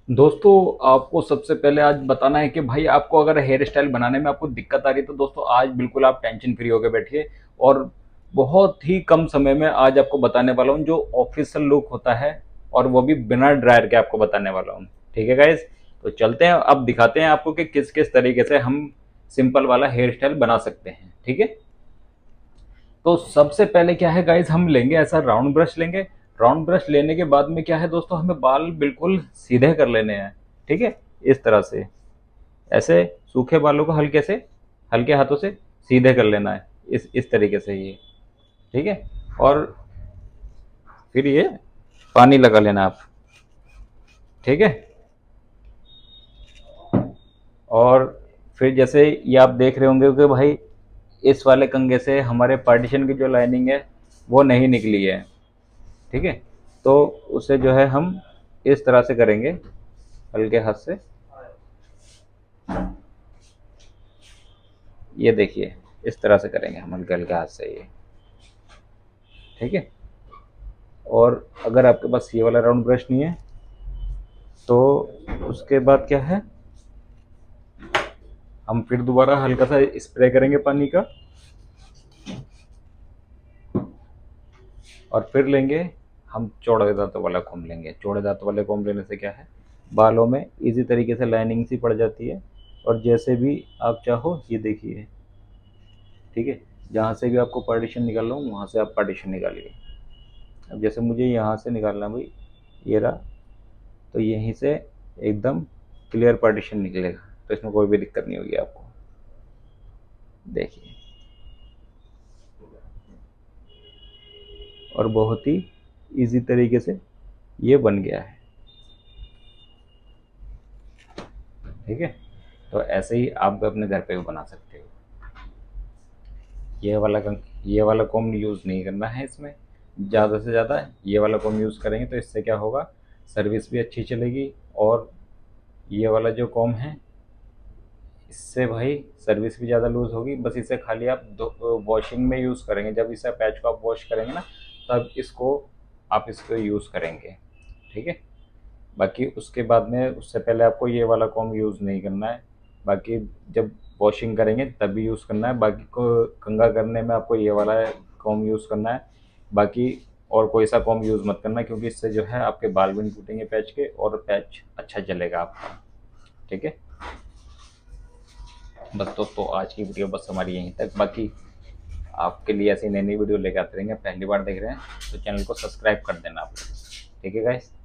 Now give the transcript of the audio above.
दोस्तों, आपको सबसे पहले आज बताना है कि भाई आपको अगर हेयर स्टाइल बनाने में आपको दिक्कत आ रही है तो दोस्तों आज बिल्कुल आप टेंशन फ्री होकर बैठिए। और बहुत ही कम समय में आज आपको बताने वाला हूँ जो ऑफिशियल लुक होता है, और वो भी बिना ड्रायर के आपको बताने वाला हूँ। ठीक है गाइज, तो चलते हैं अब दिखाते हैं आपको कि किस किस तरीके से हम सिंपल वाला हेयर स्टाइल बना सकते हैं। ठीक है, तो सबसे पहले क्या है गाइज, हम लेंगे ऐसा राउंड ब्रश लेंगे। राउंड ब्रश लेने के बाद में क्या है दोस्तों, हमें बाल बिल्कुल सीधे कर लेने हैं। ठीक है, इस तरह से ऐसे सूखे बालों को हल्के से, हल्के हाथों से सीधे कर लेना है, इस तरीके से ये। ठीक है, और फिर ये पानी लगा लेना आप। ठीक है, और फिर जैसे ये आप देख रहे होंगे कि भाई इस वाले कंघे से हमारे पार्टीशन की जो लाइनिंग है वो नहीं निकली है। ठीक है, तो उसे जो है हम इस तरह से करेंगे, हल्के हाथ से। ये देखिए, इस तरह से करेंगे हम हल्के हल्के हाथ से ये। ठीक है, और अगर आपके पास ये वाला राउंड ब्रश नहीं है तो उसके बाद क्या है, हम फिर दोबारा हल्का सा स्प्रे करेंगे पानी का, और फिर लेंगे हम चौड़े दांतों वाला कॉम्ब लेंगे। चौड़े दांतों वाले कॉम्ब लेने से क्या है, बालों में इजी तरीके से लाइनिंग सी पड़ जाती है। और जैसे भी आप चाहो ये देखिए। ठीक है, जहाँ से भी आपको पार्टीशन निकालना हो वहाँ से आप पार्टीशन निकालिए। अब जैसे मुझे यहाँ से निकालना है भाई, ये रहा, तो यहीं से एकदम क्लियर पार्टीशन निकलेगा, तो इसमें कोई भी दिक्कत नहीं होगी आपको। देखिए, और बहुत ही इजी तरीके से ये बन गया है। ठीक है, तो ऐसे ही आप भी अपने घर पे भी बना सकते हो। ये वाला कॉम्ब यूज़ नहीं करना है इसमें। ज़्यादा से ज़्यादा ये वाला कॉम्ब यूज़ करेंगे तो इससे क्या होगा, सर्विस भी अच्छी चलेगी। और ये वाला जो कॉम्ब है, इससे भाई सर्विस भी ज़्यादा लूज़ होगी। बस इसे खाली आप वॉशिंग में यूज़ करेंगे, जब इसे पैच को आप वॉश करेंगे ना, तब इसको यूज़ करेंगे। ठीक है, बाकी उसके बाद में, उससे पहले आपको ये वाला कॉम्ब यूज़ नहीं करना है। बाकी जब वॉशिंग करेंगे तभी यूज़ करना है। बाकी को कंघा करने में आपको ये वाला कॉम्ब यूज़ करना है। बाकी और कोई सा कॉम्ब यूज़ मत करना, क्योंकि इससे जो है आपके बाल भी नहीं टूटेंगे पैच के, और पैच अच्छा चलेगा आपका। ठीक है, बस दोस्तों आज की वीडियो बस हमारी यहीं तक। बाकी आपके लिए ऐसी नई नई वीडियो लेकर आते रहेंगे। पहली बार देख रहे हैं तो चैनल को सब्सक्राइब कर देना आप लोग। ठीक है गाइस।